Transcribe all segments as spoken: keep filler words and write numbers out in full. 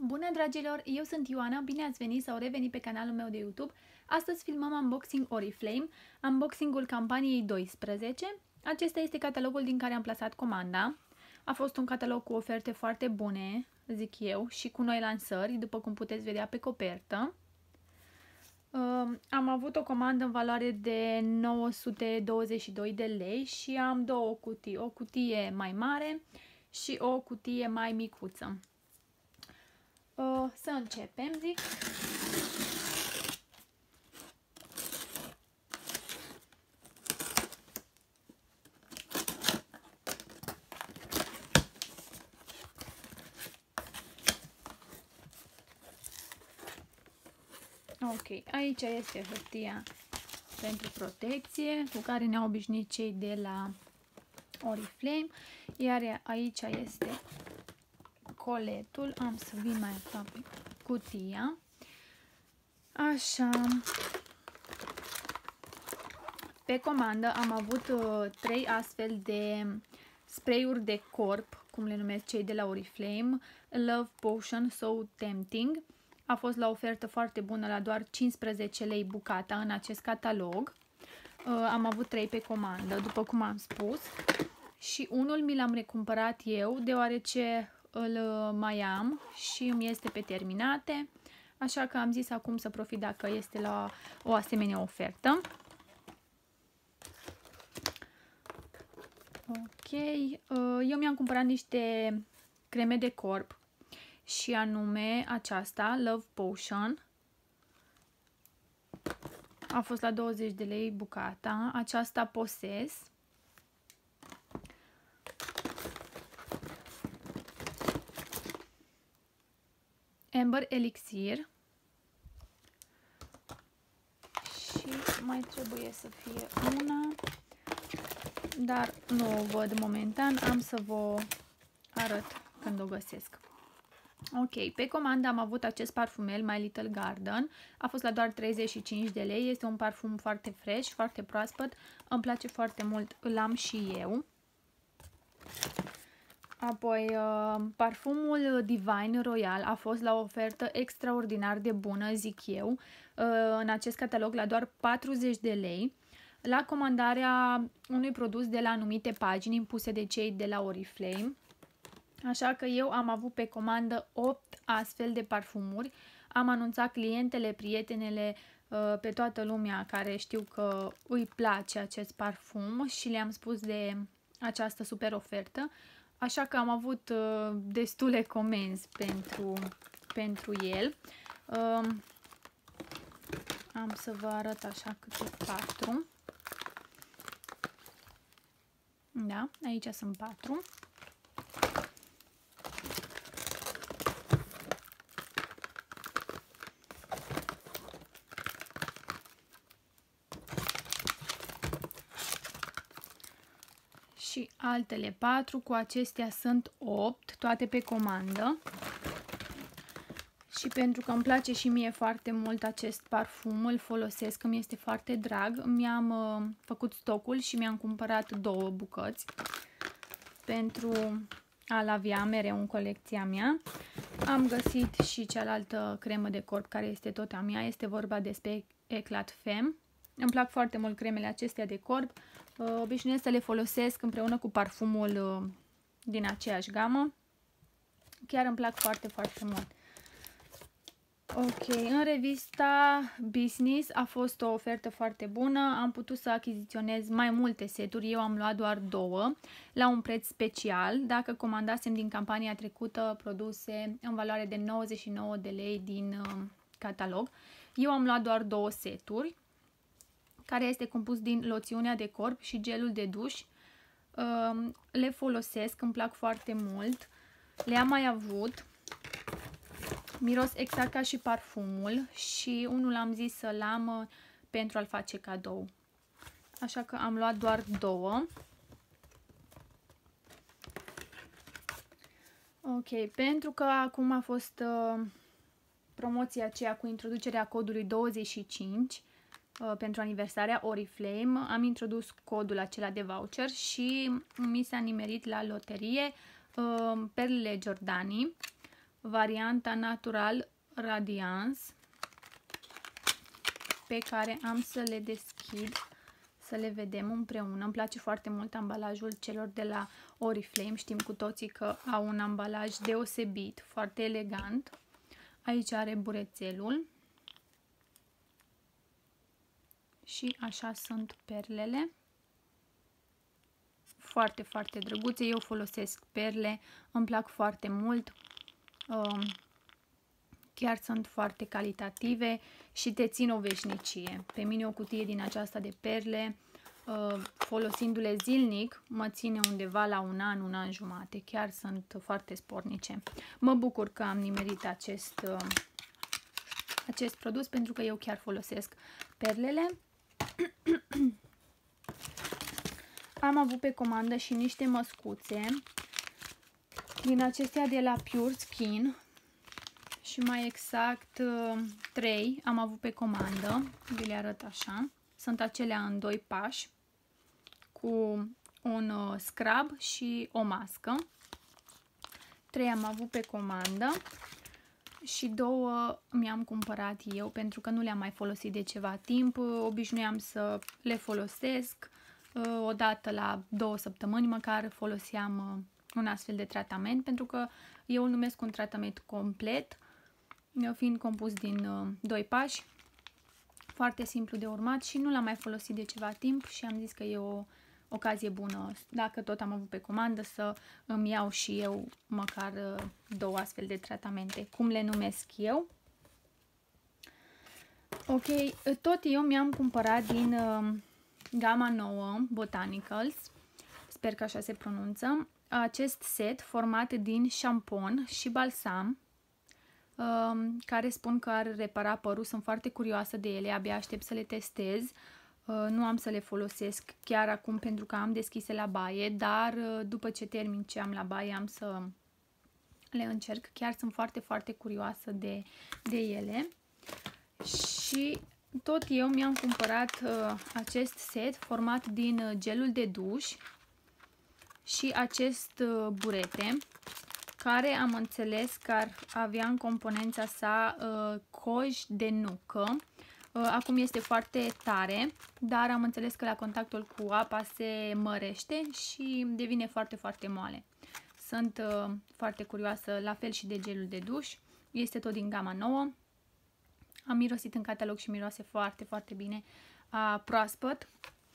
Bună dragilor, eu sunt Ioana, bine ați venit sau revenit pe canalul meu de YouTube. Astăzi filmăm unboxing Oriflame, unboxingul campaniei doisprezece. Acesta este catalogul din care am plasat comanda. A fost un catalog cu oferte foarte bune, zic eu, și cu noi lansări, după cum puteți vedea pe copertă. Am avut o comandă în valoare de nouă sute douăzeci și doi de lei și am două cutii, o cutie mai mare și o cutie mai micuță. Uh, să începem, zic. Ok, aici este hârtia pentru protecție cu care ne-au obișnuit cei de la Oriflame, iar aici este coletul. Am să vin mai aproape cutia. Așa. Pe comandă am avut uh, trei astfel de spray-uri de corp, cum le numesc cei de la Oriflame, Love Potion So Tempting. A fost la ofertă foarte bună, la doar cincisprezece lei bucata în acest catalog. Uh, am avut trei pe comandă, după cum am spus. Și unul mi l-am recumpărat eu, deoarece îl mai am și îmi este pe terminate. Așa că am zis acum să profit dacă este la o asemenea ofertă. Ok, eu mi-am cumpărat niște creme de corp și anume aceasta, Love Potion. A fost la douăzeci de lei bucata. Aceasta Possess. Amber Elixir. Și mai trebuie să fie una, dar nu o văd momentan, am să vă arăt când o găsesc. Ok, pe comandă am avut acest parfumel My Little Garden, a fost la doar treizeci și cinci de lei, este un parfum foarte fresh, foarte proaspăt, îmi place foarte mult, îl am și eu. Apoi, parfumul Divine Royal a fost la o ofertă extraordinar de bună, zic eu, în acest catalog la doar patruzeci de lei, la comandarea unui produs de la anumite pagini impuse de cei de la Oriflame. Așa că eu am avut pe comandă opt astfel de parfumuri, am anunțat clientele, prietenele, pe toată lumea care știu că îi place acest parfum și le-am spus de această super ofertă. Așa că am avut uh, destule comenzi pentru, pentru el. Uh, am să vă arăt așa câte patru. Da, aici sunt patru. Și altele patru, cu acestea sunt opt, toate pe comandă. Și pentru că îmi place și mie foarte mult acest parfum, îl folosesc, îmi este foarte drag, mi-am uh, făcut stocul și mi-am cumpărat două bucăți pentru a-l avea mereu în colecția mea. Am găsit și cealaltă cremă de corp care este tot a mea, este vorba despre Eclat Femme. Îmi plac foarte mult cremele acestea de corp. Uh, obișnuiesc să le folosesc împreună cu parfumul uh, din aceeași gamă. Chiar îmi plac foarte, foarte mult. Ok, în revista Business a fost o ofertă foarte bună. Am putut să achiziționez mai multe seturi. Eu am luat doar două la un preț special. Dacă comandasem din campania trecută produse în valoare de nouăzeci și nouă de lei din uh, catalog, eu am luat doar două seturi, care este compus din loțiunea de corp și gelul de duș. Le folosesc, îmi plac foarte mult. Le-am mai avut. Miros exact ca și parfumul și unul am zis să-l am pentru a-l face cadou. Așa că am luat doar două. Ok, pentru că acum a fost uh, promoția aceea cu introducerea codului douăzeci și cinci, pentru aniversarea Oriflame, am introdus codul acela de voucher și mi s-a nimerit la loterie uh, perlele Giordani. varianta Natural Radiance, pe care am să le deschid, să le vedem împreună. Îmi place foarte mult ambalajul celor de la Oriflame. Știm cu toții că au un ambalaj deosebit, foarte elegant. Aici are burețelul. Și așa sunt perlele. Foarte, foarte drăguțe. Eu folosesc perle, îmi plac foarte mult. Chiar sunt foarte calitative și te țin o veșnicie. Pe mine o cutie din aceasta de perle, folosindu-le zilnic, mă ține undeva la un an, un an jumate. Chiar sunt foarte spornice. Mă bucur că am nimerit acest, acest produs pentru că eu chiar folosesc perlele. Am avut pe comandă și niște măscuțe din acestea de la Pure Skin și mai exact trei am avut pe comandă. Vi le arăt așa. Sunt acelea în doi pași cu un scrub și o mască. trei am avut pe comandă și două mi-am cumpărat eu pentru că nu le-am mai folosit de ceva timp. Obișnuiam să le folosesc o dată la două săptămâni, măcar foloseam un astfel de tratament, pentru că eu îl numesc un tratament complet, fiind compus din doi pași, foarte simplu de urmat și nu l-am mai folosit de ceva timp și am zis că e o ocazie bună, dacă tot am avut pe comandă, să îmi iau și eu măcar două astfel de tratamente, cum le numesc eu. Ok, tot eu mi-am cumpărat din uh, gama nouă Botanicals, sper că așa se pronunță, acest set format din șampon și balsam, uh, care spun că ar repara părul. Sunt foarte curioasă de ele, abia aștept să le testez. Uh, nu am să le folosesc chiar acum pentru că am deschise la baie, dar uh, după ce termin ce am la baie am să le încerc. Chiar sunt foarte, foarte curioasă de, de ele. Și tot eu mi-am cumpărat uh, acest set format din uh, gelul de duș și acest uh, burete, care am înțeles că ar avea în componența sa uh, coj de nucă. Uh, acum este foarte tare, dar am înțeles că la contactul cu apa se mărește și devine foarte, foarte moale. Sunt uh, foarte curioasă, la fel și de gelul de duș. Este tot din gama nouă. Am mirosit în catalog și miroase foarte, foarte bine a proaspăt.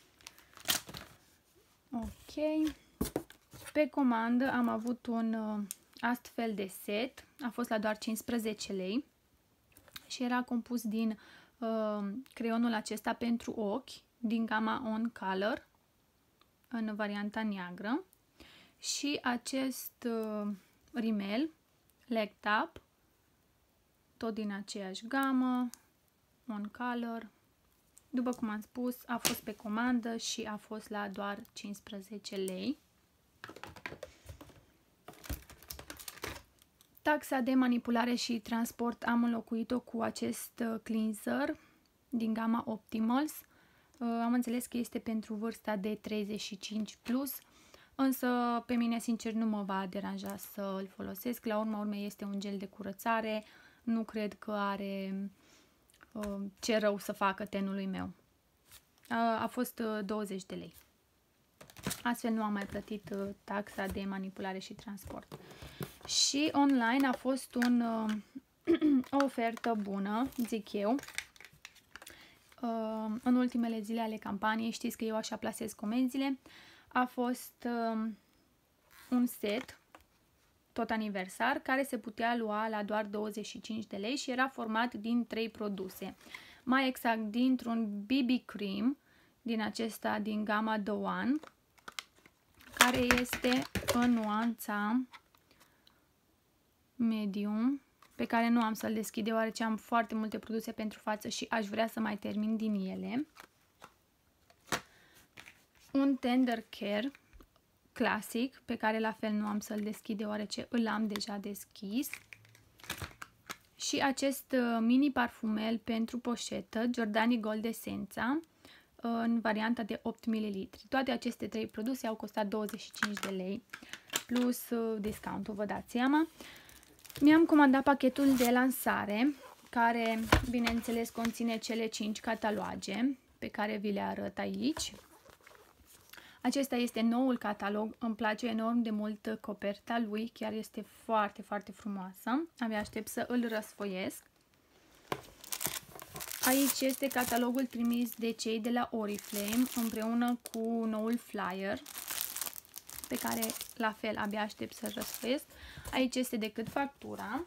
Ok. Pe comandă am avut un uh, astfel de set. A fost la doar cincisprezece lei și era compus din uh, creionul acesta pentru ochi din gama On Color în varianta neagră și acest uh, rimel Leg Tap, tot din aceeași gamă, On Color. După cum am spus, a fost pe comandă și a fost la doar cincisprezece lei. Taxa de manipulare și transport am înlocuit-o cu acest cleanser din gama Optimals. Am înțeles că este pentru vârsta de treizeci și cinci plus, însă pe mine sincer nu mă va deranja să îl folosesc. La urma urmei este un gel de curățare, nu cred că are uh, ce rău să facă tenului meu. Uh, a fost uh, douăzeci de lei. Astfel nu am mai plătit uh, taxa de manipulare și transport. Și online a fost un, uh, o ofertă bună, zic eu. Uh, în ultimele zile ale campaniei, știți că eu așa plasez comenzile, a fost uh, un set tot aniversar, care se putea lua la doar douăzeci și cinci de lei și era format din trei produse. Mai exact, dintr-un B B Cream, din acesta din gama The One, care este în nuanța medium, pe care nu am să-l deschid deoarece am foarte multe produse pentru față și aș vrea să mai termin din ele. Un Tender Care clasic, pe care la fel nu am să-l deschid deoarece îl am deja deschis. Și acest mini parfumel pentru poșetă, Giordani Gold Essența, în varianta de opt mililitri. Toate aceste trei produse au costat douăzeci și cinci de lei, plus discountul, vă dați seama. Mi-am comandat pachetul de lansare, care, bineînțeles, conține cele cinci cataloage pe care vi le arăt aici. Acesta este noul catalog, îmi place enorm de mult coperta lui, chiar este foarte, foarte frumoasă. Abia aștept să îl răsfoiesc. Aici este catalogul trimis de cei de la Oriflame împreună cu noul flyer, pe care la fel abia aștept să-l răsfoiesc. Aici este decât factura.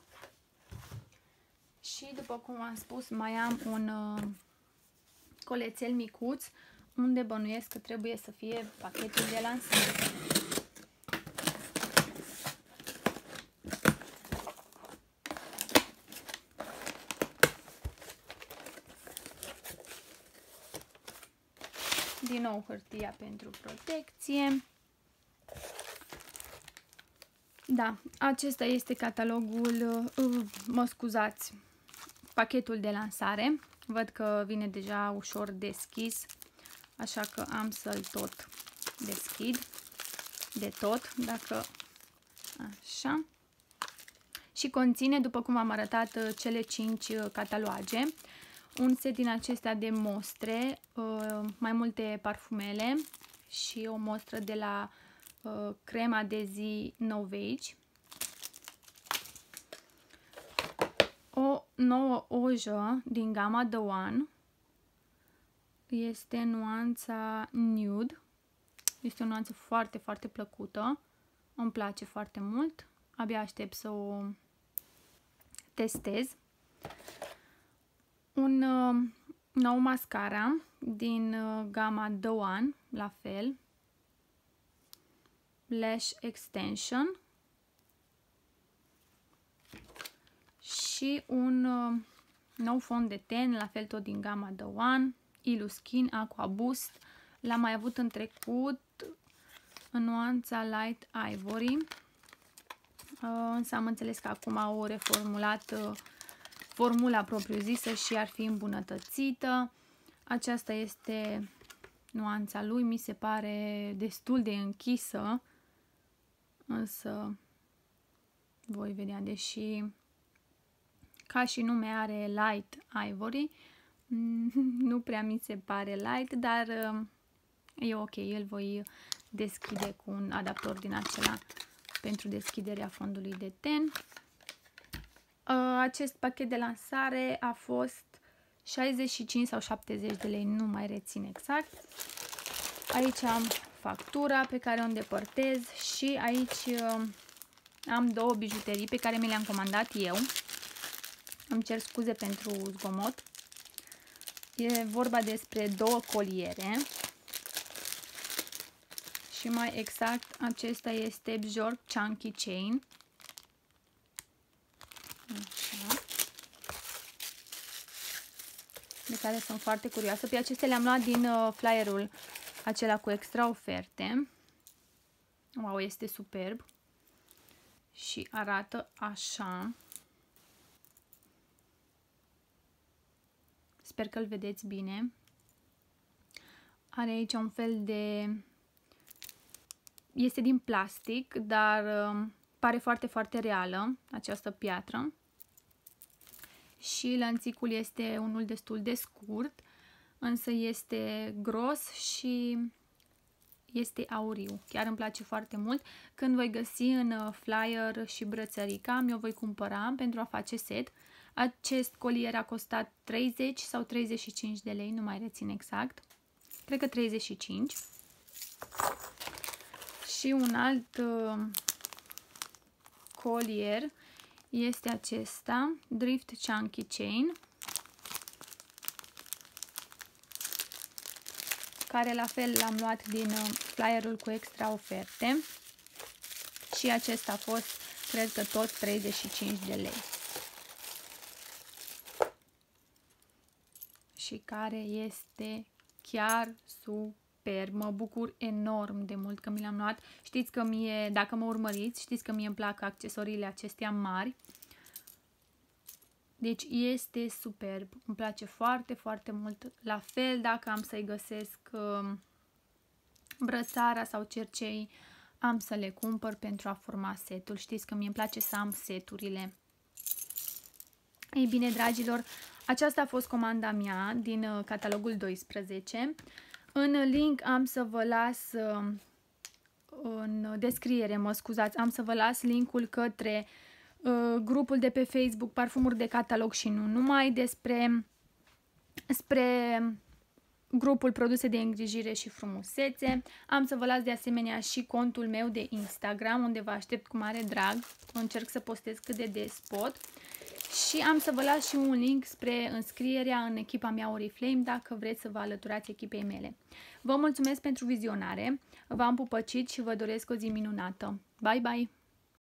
Și după cum am spus, mai am un uh, colețel micuț unde bănuiesc că trebuie să fie pachetul de lansare. Din nou hârtia pentru protecție. Da, acesta este catalogul, uh, mă scuzați, pachetul de lansare. Văd că vine deja ușor deschis, așa că am să-l tot deschid de tot, dacă așa. Și conține, după cum am arătat, cele cinci cataloage. Un set din acestea de mostre, mai multe parfumele și o mostră de la crema de zi Novage. O nouă ojă din gama The One. Este nuanța Nude. Este o nuanță foarte, foarte plăcută. Îmi place foarte mult. Abia aștept să o testez. Un uh, nou mascara din uh, gama The One, la fel. Lash Extension. Și un uh, nou fond de ten, la fel tot din gama The One. Illuskin Aqua Boost. L-am mai avut în trecut în nuanța Light Ivory. Uh, însă am înțeles că acum au reformulat uh, formula propriu-zisă și ar fi îmbunătățită. Aceasta este nuanța lui, mi se pare destul de închisă, însă voi vedea, deși ca și nume are Light Ivory, nu prea mi se pare light, dar e ok, îl voi deschide cu un adaptor din acela pentru deschiderea fondului de ten. Acest pachet de lansare a fost șaizeci și cinci sau șaptezeci de lei, nu mai rețin exact. Aici am factura pe care o îndepărtez și aici am două bijuterii pe care mi le-am comandat eu. Îmi cer scuze pentru zgomot. E vorba despre două coliere. Și mai exact, acesta este Bjork Chunky Chain. Așa. De care sunt foarte curioasă. Pe acestea le-am luat din uh, flyerul acela cu extra oferte. Wow, este superb. Și arată așa. Sper că îl vedeți bine. Are aici un fel de... Este din plastic, dar uh, pare foarte, foarte reală această piatră. Și lănțicul este unul destul de scurt, însă este gros și este auriu. Chiar îmi place foarte mult. Când voi găsi în flyer și brățărica, mi-o voi cumpăra pentru a face set. Acest colier a costat treizeci sau treizeci și cinci de lei, nu mai rețin exact. Cred că treizeci și cinci. Și un alt uh, colier este acesta, Drift Chunky Chain, care la fel l-am luat din uh, flyerul cu extra oferte. Și acesta a fost, cred că tot treizeci și cinci de lei. Și care este chiar superb. Mă bucur enorm de mult că mi l-am luat. Știți că mie, dacă mă urmăriți, știți că mie îmi plac accesoriile acestea mari. Deci este superb. Îmi place foarte, foarte mult. La fel, dacă am să-i găsesc uh, brățara sau cercei, am să le cumpăr pentru a forma setul. Știți că mie îmi place să am seturile. Ei bine, dragilor, aceasta a fost comanda mea din uh, catalogul doisprezece. În link am să vă las, uh, în descriere, mă scuzați, am să vă las linkul către uh, grupul de pe Facebook Parfumuri de Catalog și nu numai, despre spre grupul Produse de Îngrijire și Frumusețe. Am să vă las de asemenea și contul meu de Instagram, unde vă aștept cu mare drag. Încerc să postez cât de des pot. Și am să vă las și un link spre înscrierea în echipa mea Oriflame, dacă vreți să vă alăturați echipei mele. Vă mulțumesc pentru vizionare, v-am pupăcit și vă doresc o zi minunată. Bye, bye!